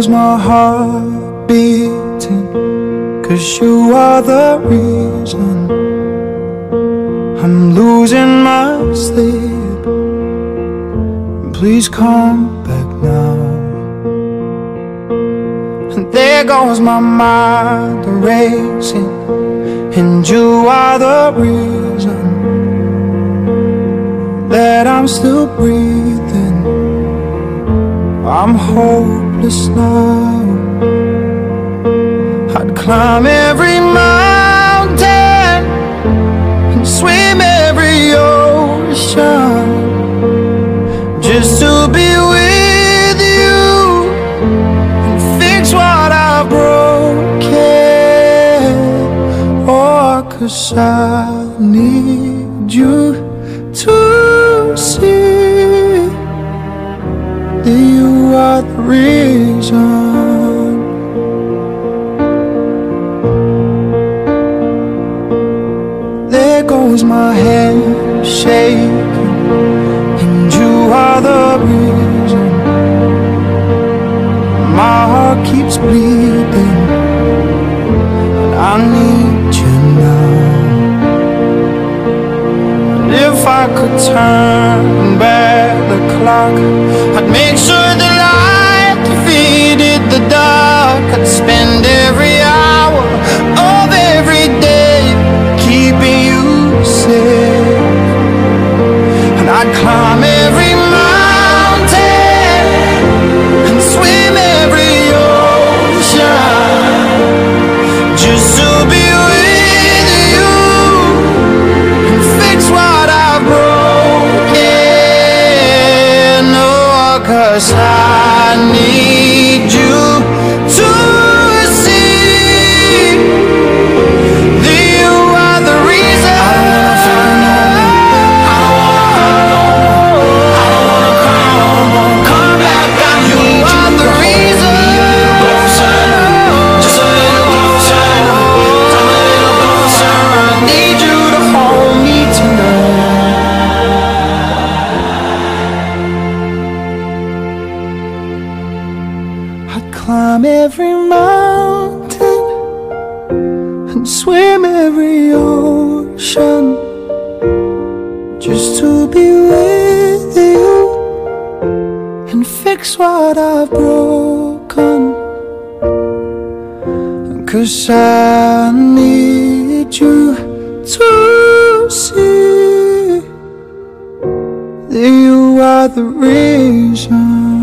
goes my heart beating, 'cause you are the reason I'm losing my sleep. Please come back now. And there goes my mind racing, and you are the reason that I'm still breathing. I'm hopeless now. I'd climb every mountain and swim every ocean just to be with you and fix what I've broken. Oh, 'cause I need you to see that you are the reason. There goes my head shaking, and you are the reason. My heart keeps bleeding, and I need you now. And if I could turn back the clock, I'd make sure the light defeated the dark. I'd spend every hour of every day keeping you safe, and I'd climb every mountain and swim every ocean just to be with you and fix what I've broken. Oh, 'cause I need you to see that you are the reason. I don't wanna find no more. I don't wanna cry no more. Come back, I need you. You are the reason. Just a little closer. Come a little closer. I need you to hold me tonight. I'd climb every mountain and swim every ocean just to be with you and fix what I've broken. 'Cause I need you to see that you are the reason.